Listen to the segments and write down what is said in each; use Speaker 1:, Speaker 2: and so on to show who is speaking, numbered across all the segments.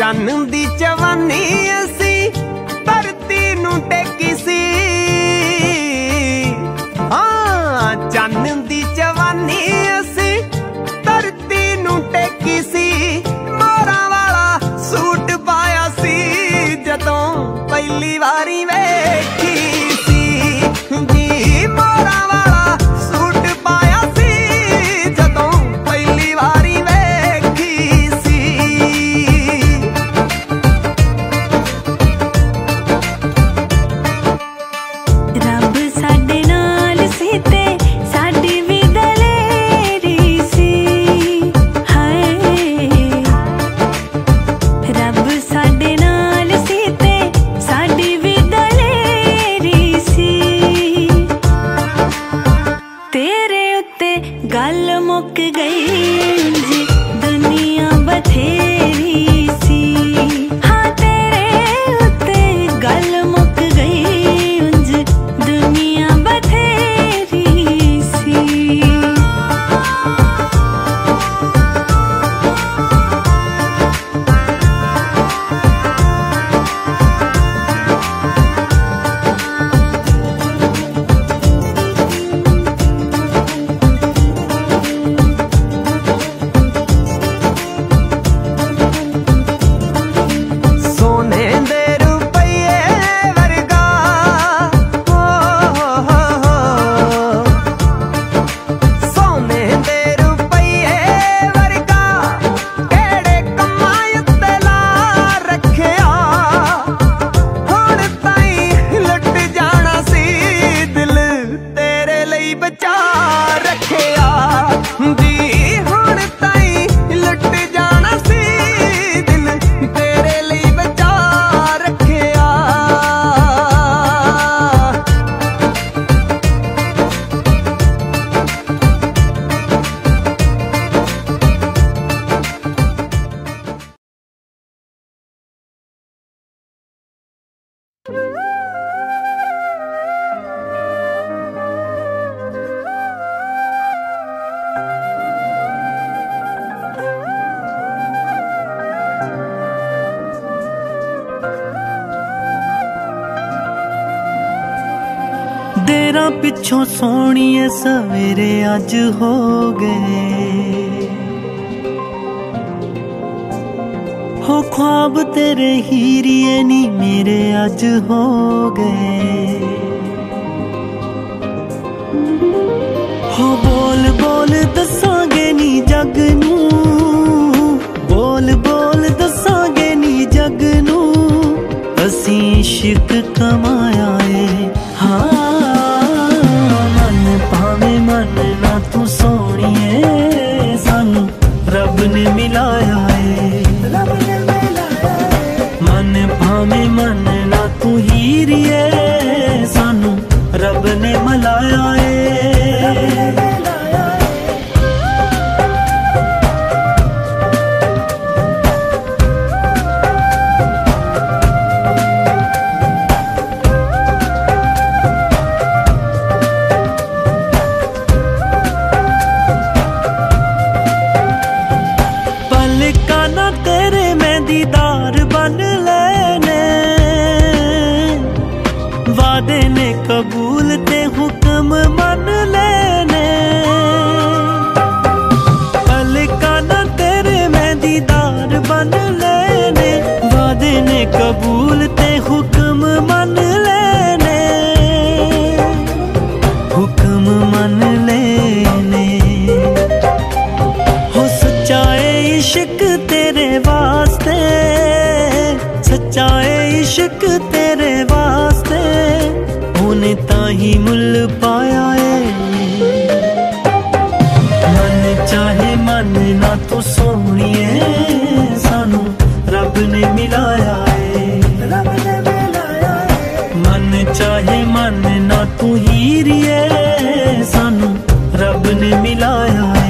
Speaker 1: चन्न दी जवानी असी धरती नू टेकी सी। हाँ चन्न दी जवानी असी धरती नू टेकी सी। मोरा वाला सूट पाया सी जदों पहली वारी वेखी सी जी। मोरा वाला सूट पाया सी जदों पहली वारी वेखी सी।
Speaker 2: रब साडे नाल सी ते साडी भी दलेरी सी। हाय रब साडे नाल सी ते साडी भी दलेरी सी। तेरे उत्ते गल मुक गई जी दुनिया बथेरी सी। हाँ तेरे उत्ते गल मुक गई उंज दुनिया बथेरी सी।
Speaker 1: सोने दे रुपये वर्गा सोने दे रुपये वर्गा केड़े कमाई उत्ते ला रखिया। हुण ताईं लुट जाना सी दिल तेरे लई बचा रखिया जी। हुण ताईं लुट जाना सी दिल तेरे लई बचा रखिया।
Speaker 3: देरा पिछों सोहणिए सवेरे अज हो गए। हो ख्वाब तेरे हीरिए नी मेरे अज हो गए। हो बोल बोल दसांगे नी जग नू। बोल बोल दसांगे नी जग नू असीं इश्क कमाया है। हाँ मन भावे मन ना तू सोहणिए सानू रब ने मिलाया है। मन भावे मन ना तू हीरिए सानू रब ने मिलाया है। पलकाना तेरे मैं दीदार बन लेने। वादे ने कबूल ते हुक्म मन लेने। पलकाना तेरे मैं दीदार बन लेने। वादे ने कबूल ते हुक्म मन लेने। हुक्म मन लेने। हो सच्चा है इश्क तेरे वास्ते। सच्चा है इश्क तेरे वास्ते होने ताही मुल पाया है। मन चाहे मन ना तो सोहणिए सानू रब ने मिलाया है। मन चाहे मन ना तू हीरिए सानू रब ने मिलाया है।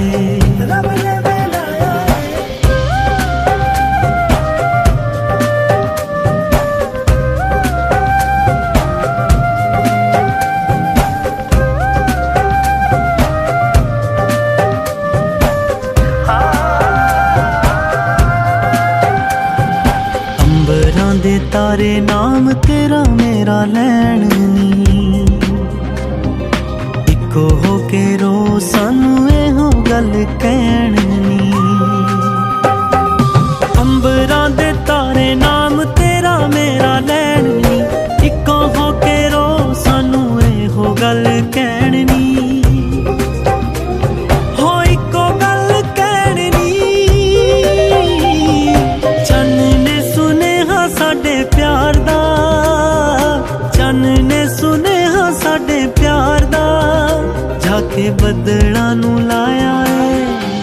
Speaker 3: नाम तेरा मेरा लैण नी, इको हो के रो सानू एहो गल कहण नी। अंबरां दे तारे नाम तेरा मेरा लैण नी, इको हो के रो सानू एहो गल कहण नी। के बदला नू लाया है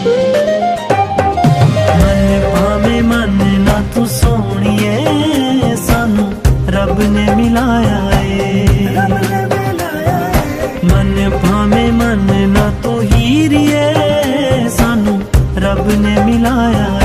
Speaker 3: मन भावे मन ना तू सोहणीए, सानू रब ने मिलाया है। मन भावे मन ना तू हीरिए, सानू रब ने मिलाया है।